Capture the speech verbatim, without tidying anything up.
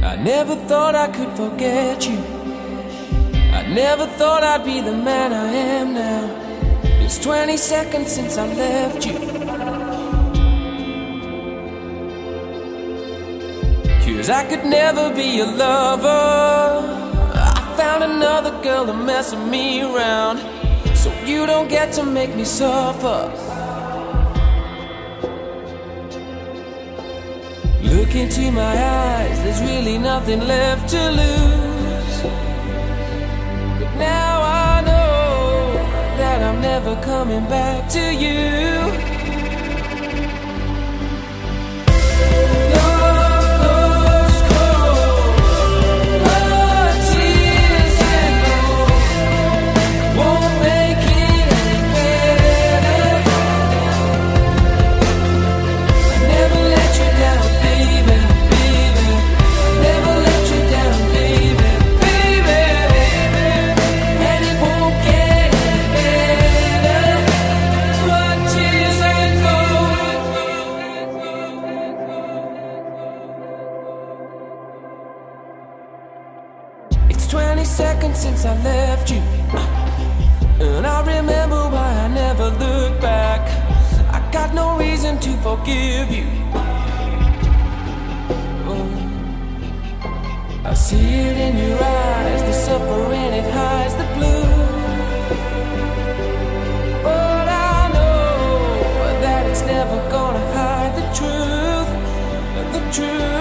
I never thought I could forget you. I never thought I'd be the man I am now. It's twenty seconds since I left you. 'Cause I could never be your lover. I found another girl to mess me around, so you don't get to make me suffer. Look into my eyes, there's really nothing left to lose. But now I know that I'm never coming back to you. twenty seconds since I left you, and I remember why I never looked back. I got no reason to forgive you. Oh, I see it in your eyes, the suffering, it hides the blue. But I know that it's never gonna hide the truth, the truth.